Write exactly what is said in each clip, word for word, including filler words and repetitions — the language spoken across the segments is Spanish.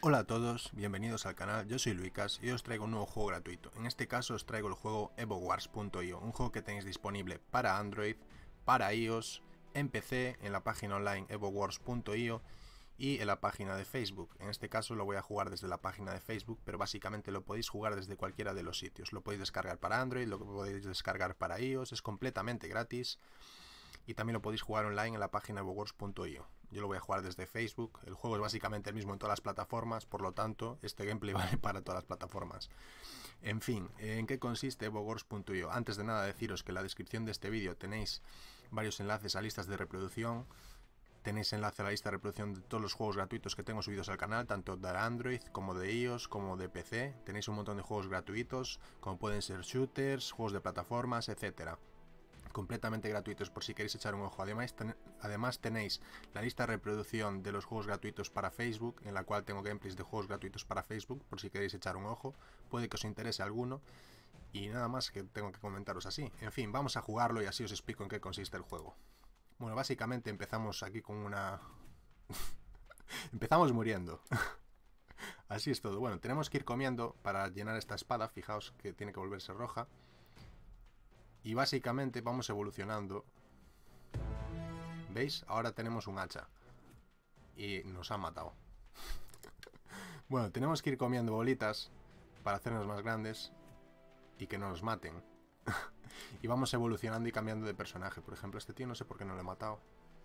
Hola a todos, bienvenidos al canal, yo soy Luicas y os traigo un nuevo juego gratuito. En este caso os traigo el juego EvoWars punto i o, un juego que tenéis disponible para Android, para iOS, en P C, en la página online EvoWars punto i o y en la página de Facebook. En este caso lo voy a jugar desde la página de Facebook, pero básicamente lo podéis jugar desde cualquiera de los sitios. Lo podéis descargar para Android, lo podéis descargar para iOS, es completamente gratis. Y también lo podéis jugar online en la página EvoWars punto i o. Yo lo voy a jugar desde Facebook. El juego es básicamente el mismo en todas las plataformas, por lo tanto, este gameplay vale para todas las plataformas. En fin, ¿en qué consiste EvoWars punto i o? Antes de nada deciros que en la descripción de este vídeo tenéis varios enlaces a listas de reproducción. Tenéis enlace a la lista de reproducción de todos los juegos gratuitos que tengo subidos al canal, tanto de Android como de iOS, como de P C. Tenéis un montón de juegos gratuitos, como pueden ser shooters, juegos de plataformas, etcétera. Completamente gratuitos por si queréis echar un ojo. Además, ten, además tenéis la lista de reproducción de los juegos gratuitos para Facebook, en la cual tengo gameplays de juegos gratuitos para Facebook, por si queréis echar un ojo. Puede que os interese alguno. Y nada más que tengo que comentaros así. En fin, vamos a jugarlo y así os explico en qué consiste el juego. Bueno, básicamente empezamos aquí con una... empezamos muriendo. Así es todo. Bueno, tenemos que ir comiendo para llenar esta espada. Fijaos que tiene que volverse roja. Y básicamente vamos evolucionando. ¿Veis? Ahora tenemos un hacha. Y nos ha matado. Bueno, tenemos que ir comiendo bolitas para hacernos más grandes y que no nos maten. Y vamos evolucionando y cambiando de personaje. Por ejemplo, este tío no sé por qué no lo he matado.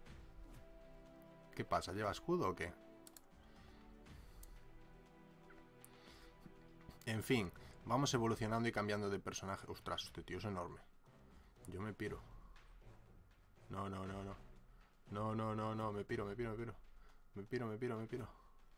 ¿Qué pasa? ¿Lleva escudo o qué? En fin, vamos evolucionando y cambiando de personaje. Ostras, este tío es enorme. Yo me piro. No, no, no, no. No, no, no, no. Me piro, me piro, me piro. Me piro, me piro, me piro.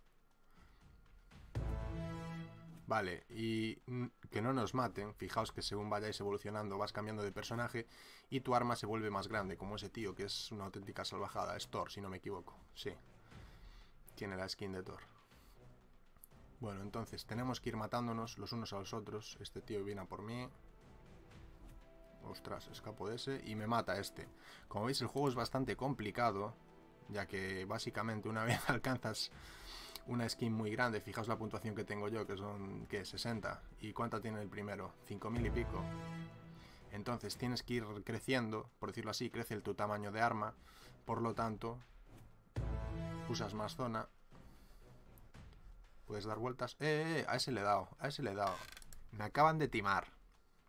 Vale, y que no nos maten. Fijaos que según vayáis evolucionando vas cambiando de personaje y tu arma se vuelve más grande, como ese tío que es una auténtica salvajada. Es Thor, si no me equivoco. Sí. Tiene la skin de Thor. Bueno, entonces tenemos que ir matándonos los unos a los otros. Este tío viene a por mí. Ostras, escapo de ese y me mata este. Como veis, el juego es bastante complicado, ya que básicamente una vez alcanzas una skin muy grande, fijaos la puntuación que tengo yo, que son, ¿qué? sesenta. ¿Y cuánta tiene el primero? cinco mil y pico. Entonces tienes que ir creciendo, por decirlo así, crece tu tamaño de arma, por lo tanto, usas más zona. Puedes dar vueltas. ¡Eh, eh! A ese le he dado, a ese le he dado. Me acaban de timar.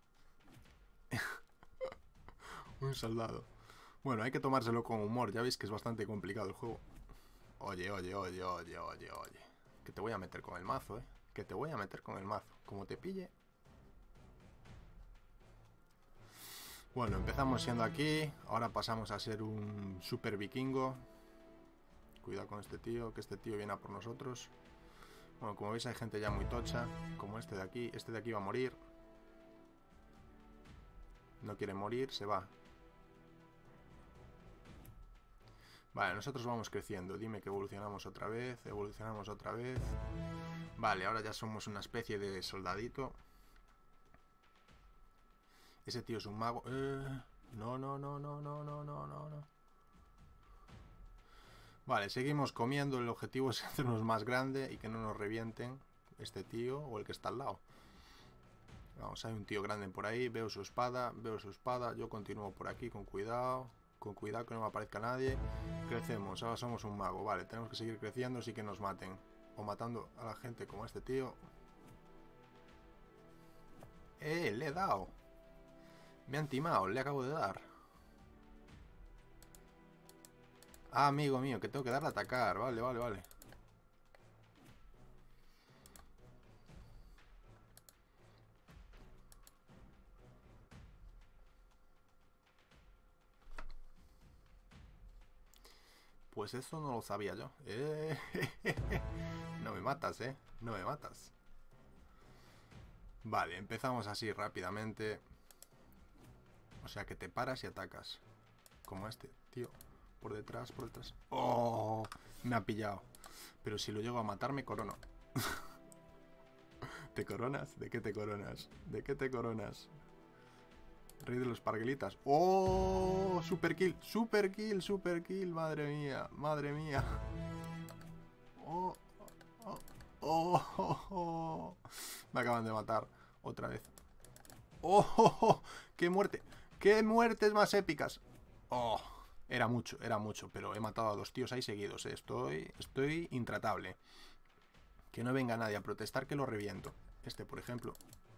Un soldado. Bueno, hay que tomárselo con humor. Ya veis que es bastante complicado el juego. Oye, oye, oye, oye, oye, oye. Que te voy a meter con el mazo, eh. Que te voy a meter con el mazo. Como te pille. Bueno, empezamos siendo aquí. Ahora pasamos a ser un super vikingo. Cuidado con este tío, que este tío viene a por nosotros. Bueno, como veis hay gente ya muy tocha. Como este de aquí. Este de aquí va a morir. No quiere morir, se va. Vale, nosotros vamos creciendo. Dime que evolucionamos otra vez. Evolucionamos otra vez. Vale, ahora ya somos una especie de soldadito. Ese tío es un mago. Eh, no, no, no, no, no, no, no, no, no. Vale, seguimos comiendo. El objetivo es hacernos más grande y que no nos revienten este tío o el que está al lado. Vamos, hay un tío grande por ahí. Veo su espada, veo su espada. Yo continúo por aquí con cuidado. Con cuidado que no me aparezca nadie. Crecemos, ahora somos un mago. Vale, tenemos que seguir creciendo sin que nos maten. O matando a la gente como este tío. ¡Eh! Le he dado. Me han timado, le acabo de dar. Ah, amigo mío, que tengo que darle a atacar. Vale, vale, vale. Pues eso no lo sabía yo. Eh, no me matas, eh. No me matas. Vale, empezamos así rápidamente. O sea que te paras y atacas. Como este, tío. Por detrás, por detrás. ¡Oh! Me ha pillado. Pero si lo llego a matar me corono. ¿Te coronas? ¿De qué te coronas? ¿De qué te coronas? Rey de los parguelitas. ¡Oh! Super kill, super kill, super kill. Madre mía, madre mía. Oh, oh, ¡Oh! Oh, oh. Me acaban de matar otra vez. ¡Oh! Oh, oh. ¡Qué muerte! ¡Qué muertes más épicas! ¡Oh! Era mucho, era mucho, pero he matado a dos tíos ahí seguidos. ¿eh? Estoy, estoy intratable. Que no venga nadie a protestar que lo reviento. Este, por ejemplo.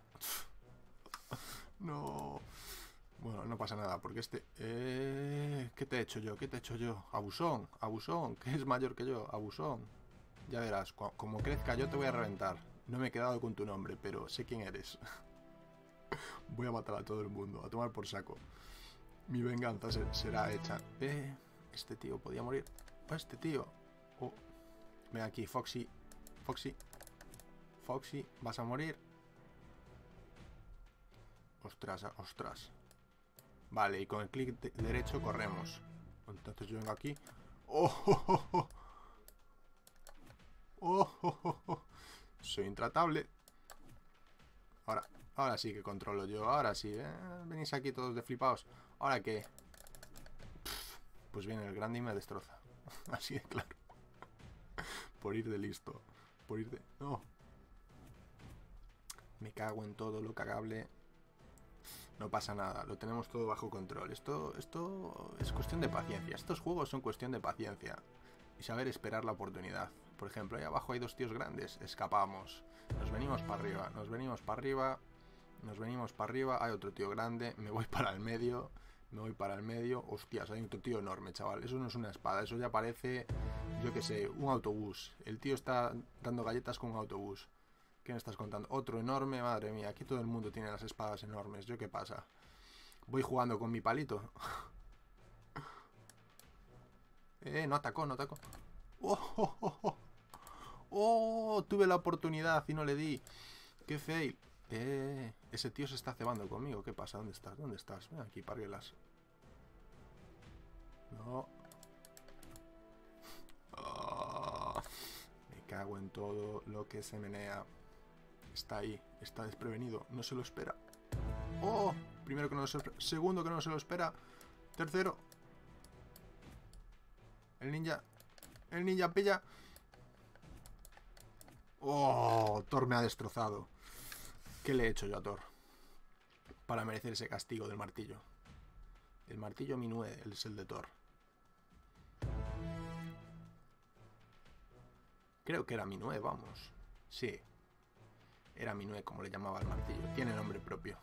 No. Bueno, no pasa nada, porque este... Eh... ¿Qué te he hecho yo? ¿Qué te he hecho yo? Abusón, abusón, que es mayor que yo, abusón. Ya verás, como crezca yo te voy a reventar. No me he quedado con tu nombre, pero sé quién eres. Voy a matar a todo el mundo, a tomar por saco. Mi venganza será hecha. Eh, este tío podía morir. Oh, este tío. Oh. Ven aquí, Foxy. Foxy. Foxy, vas a morir. Ostras, ostras. Vale, y con el clic de derecho corremos. Entonces yo vengo aquí. ¡Oh! Oh, oh, oh. Oh, oh, oh, oh. Soy intratable. Ahora, ahora sí que controlo yo. Ahora sí. ¿eh? Venís aquí todos de flipados. ¿Ahora qué? Pues viene el grande y me destroza. Así de claro. Por ir de listo. Por ir de... No. Me cago en todo lo cagable. No pasa nada. Lo tenemos todo bajo control. Esto, esto es cuestión de paciencia. Estos juegos son cuestión de paciencia. Y saber esperar la oportunidad. Por ejemplo, ahí abajo hay dos tíos grandes. Escapamos. Nos venimos para arriba. Nos venimos para arriba. Nos venimos para arriba. Hay otro tío grande. Me voy para el medio. Me voy para el medio. Hostias, hay otro tío enorme, chaval. Eso no es una espada. Eso ya parece, yo qué sé, un autobús. El tío está dando galletas con un autobús. ¿Qué me estás contando? Otro enorme. Madre mía, aquí todo el mundo tiene las espadas enormes. ¿Yo qué pasa? Voy jugando con mi palito. Eh, no atacó, no atacó. Oh, oh, oh, oh. Oh, tuve la oportunidad y no le di. Qué fail. Eh, ese tío se está cebando conmigo. ¿Qué pasa? ¿Dónde estás? ¿Dónde estás? Ven aquí, parguelas. No. Oh, me cago en todo lo que se menea. Está ahí. Está desprevenido. No se lo espera. Oh, primero que no se lo espera. Segundo que no se lo espera. Tercero. El ninja. El ninja pilla. Oh, Thor me ha destrozado. ¿Qué le he hecho yo a Thor? Para merecer ese castigo del martillo. El martillo Minue, él es el de Thor. Creo que era Minue, vamos. Sí. Era Minue, como le llamaba el martillo. Tiene nombre propio.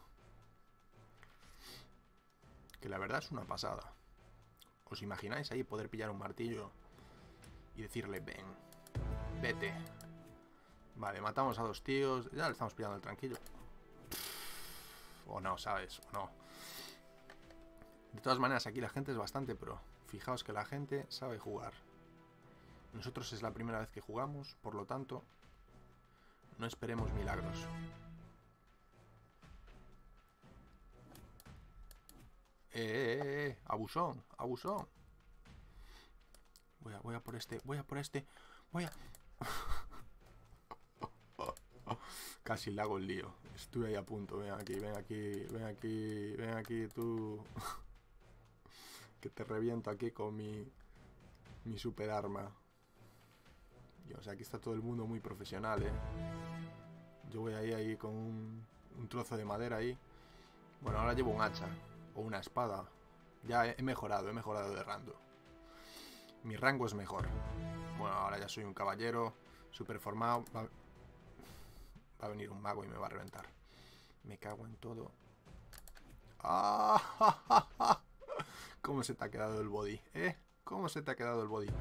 Que la verdad es una pasada. ¿Os imagináis ahí poder pillar un martillo y decirle, ven, vete? Vale, matamos a dos tíos. Ya le estamos pillando el tranquillo. O no, ¿sabes? O no. De todas maneras, aquí la gente es bastante pro. Fijaos que la gente sabe jugar. Nosotros es la primera vez que jugamos, por lo tanto, no esperemos milagros. Eh, eh, eh, eh. Abusón, abusón. Voy a, voy a por este, voy a por este, voy a... Casi le hago el lío. Estuve ahí a punto. Ven aquí, ven aquí, ven aquí, ven aquí tú. Que te reviento aquí con mi, mi super arma. Y, o sea, aquí está todo el mundo muy profesional, ¿eh? Yo voy ahí, ahí con un, un trozo de madera ahí. Bueno, ahora llevo un hacha o una espada. Ya he, he mejorado, he mejorado de rango. Mi rango es mejor. Bueno, ahora ya soy un caballero super formado. Va, va a venir un mago y me va a reventar. Me cago en todo. ¡Ah! ¿Cómo se te ha quedado el body? ¿Eh? ¿Cómo se te ha quedado el body?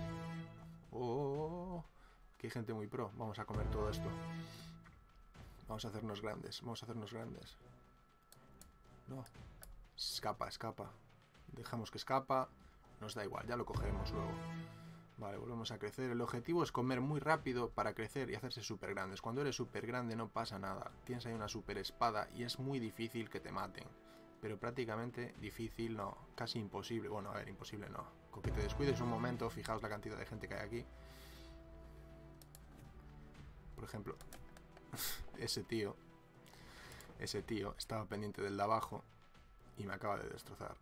Oh, que hay gente muy pro. Vamos a comer todo esto. Vamos a hacernos grandes. Vamos a hacernos grandes. No. Escapa, escapa. Dejamos que escapa. Nos da igual, ya lo cogeremos luego. Vale, volvemos a crecer. El objetivo es comer muy rápido para crecer y hacerse súper grandes. Cuando eres súper grande no pasa nada. Tienes ahí una súper espada y es muy difícil que te maten. Pero prácticamente difícil no. Casi imposible. Bueno, a ver, imposible no. Con que te descuides un momento, fijaos la cantidad de gente que hay aquí. Por ejemplo, ese tío. Ese tío estaba pendiente del de abajo y me acaba de destrozar.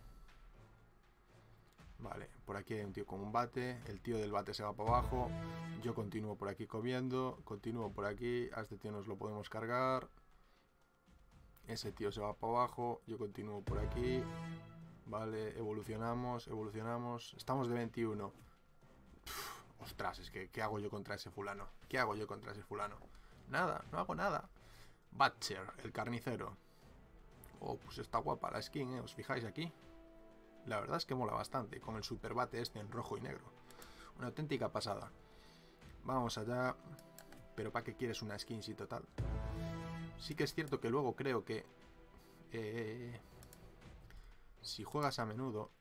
Vale, por aquí hay un tío con un bate. El tío del bate se va para abajo. Yo continúo por aquí comiendo. Continúo por aquí. A este tío nos lo podemos cargar. Ese tío se va para abajo. Yo continúo por aquí. Vale, evolucionamos, evolucionamos. Estamos de veintiuno. Uf, ostras, es que ¿qué hago yo contra ese fulano? ¿Qué hago yo contra ese fulano? Nada, no hago nada. Butcher, el carnicero. Oh, pues está guapa la skin, ¿eh? ¿Os fijáis aquí? La verdad es que mola bastante. Con el super bate este en rojo y negro. Una auténtica pasada. Vamos allá. Pero ¿para qué quieres una skin si total? Sí que es cierto que luego creo que... Eh... Si juegas a menudo...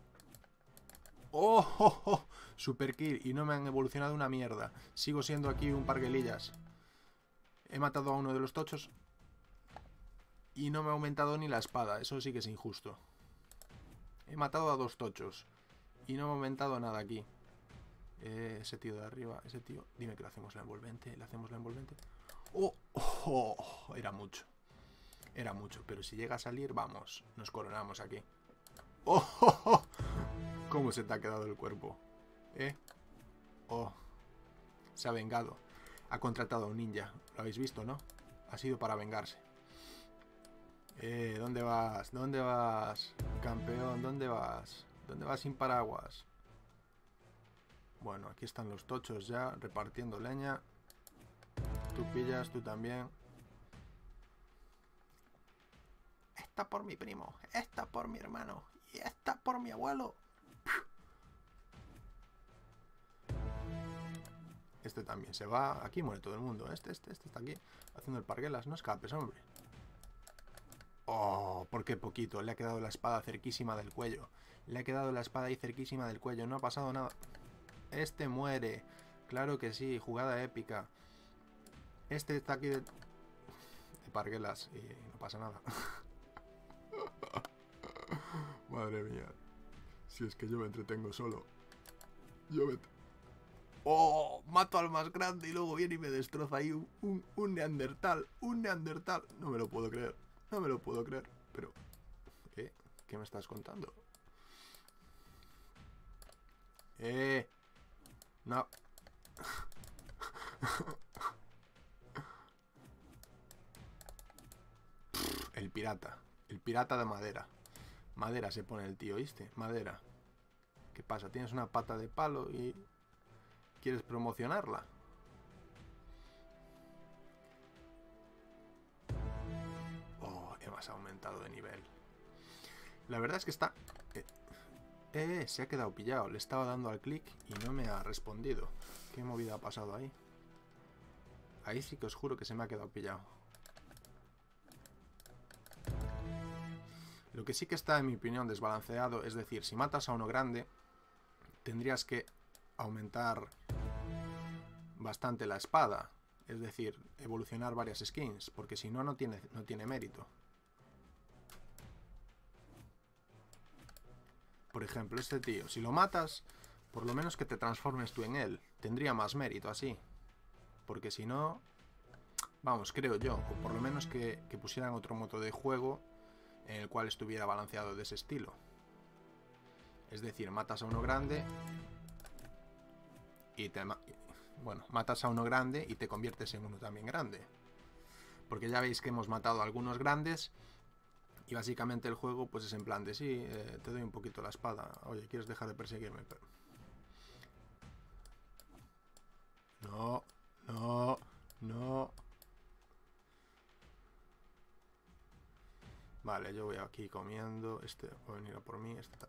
¡Oh! oh, oh! Super kill. Y no me han evolucionado una mierda. Sigo siendo aquí un parguelillas. He matado a uno de los tochos. Y no me ha aumentado ni la espada. Eso sí que es injusto. He matado a dos tochos. Y no me ha aumentado nada aquí. Eh, ese tío de arriba. Ese tío... Dime que le hacemos la envolvente. Le hacemos la envolvente. ¡Oh! oh, oh era mucho. Era mucho. Pero si llega a salir, vamos. Nos coronamos aquí. ¡Oh! oh, oh! ¿Cómo se te ha quedado el cuerpo? ¿Eh? ¡Oh! Se ha vengado. Ha contratado a un ninja. Lo habéis visto, ¿no? Ha sido para vengarse. Eh, ¿dónde vas? ¿Dónde vas? Campeón, ¿dónde vas? ¿Dónde vas sin paraguas? Bueno, aquí están los tochos ya repartiendo leña. Tú pillas, tú también. Esta por mi primo, esta por mi hermano y esta por mi abuelo. Este también se va. Aquí muere todo el mundo. Este, este, este está aquí haciendo el parguelas. No escapes, hombre. Oh, ¿por qué poquito? Le ha quedado la espada cerquísima del cuello. Le ha quedado la espada ahí cerquísima del cuello. No ha pasado nada. Este muere. Claro que sí. Jugada épica. Este está aquí de, de parguelas y no pasa nada. Madre mía. Si es que yo me entretengo solo. Yo me... ¡Oh! Mato al más grande y luego viene y me destroza ahí un, un, un neandertal. Un neandertal. No me lo puedo creer. No me lo puedo creer. Pero... ¿Eh? ¿Qué me estás contando? ¡Eh! No. El pirata. El pirata de madera. Madera se pone el tío, ¿viste? Madera. ¿Qué pasa? Tienes una pata de palo y... ¿Quieres promocionarla? Oh, hemos aumentado de nivel. La verdad es que está... Eh, eh, se ha quedado pillado. Le estaba dando al clic y no me ha respondido. ¿Qué movida ha pasado ahí? Ahí sí que os juro que se me ha quedado pillado. Lo que sí que está, en mi opinión, desbalanceado, es decir, si matas a uno grande, tendrías que aumentar bastante la espada. Es decir, evolucionar varias skins, porque si no, no tiene, no tiene mérito. Por ejemplo, este tío, si lo matas, por lo menos que te transformes tú en él. Tendría más mérito así. Porque si no, vamos, creo yo, o por lo menos que, que pusieran otro modo de juego en el cual estuviera balanceado de ese estilo. Es decir, matas a uno grande y te... Bueno, matas a uno grande y te conviertes en uno también grande. Porque ya veis que hemos matado a algunos grandes y básicamente el juego pues es en plan de sí, eh, te doy un poquito la espada. Oye, ¿quieres dejar de perseguirme? Pero... No, no, no... Vale, yo voy aquí comiendo. Este va a venir a por mí. Este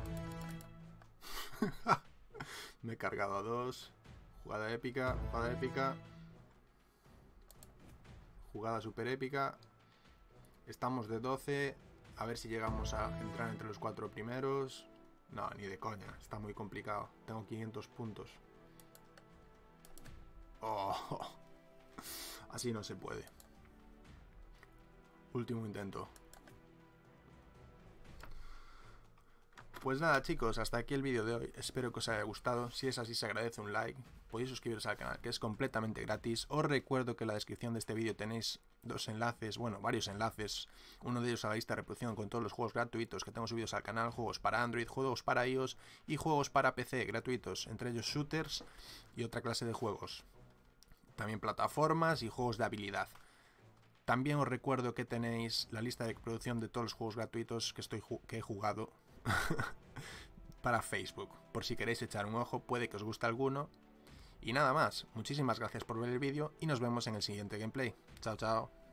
Me he cargado a dos. Jugada épica, jugada épica. Jugada super épica. Estamos de doce. A ver si llegamos a entrar entre los cuatro primeros. No, ni de coña. Está muy complicado. Tengo quinientos puntos. Oh. Así no se puede. Último intento. Pues nada chicos, hasta aquí el vídeo de hoy, espero que os haya gustado, si es así se agradece un like, podéis suscribiros al canal, que es completamente gratis. Os recuerdo que en la descripción de este vídeo tenéis dos enlaces, bueno, varios enlaces, uno de ellos a la lista de reproducción con todos los juegos gratuitos que tengo subidos al canal, juegos para Android, juegos para iOS y juegos para P C gratuitos, entre ellos shooters y otra clase de juegos. También plataformas y juegos de habilidad. También os recuerdo que tenéis la lista de reproducción de todos los juegos gratuitos que, estoy que he jugado para Facebook. Por si queréis echar un ojo, puede que os guste alguno. Y nada más, muchísimas gracias por ver el vídeo y nos vemos en el siguiente gameplay. Chao, chao.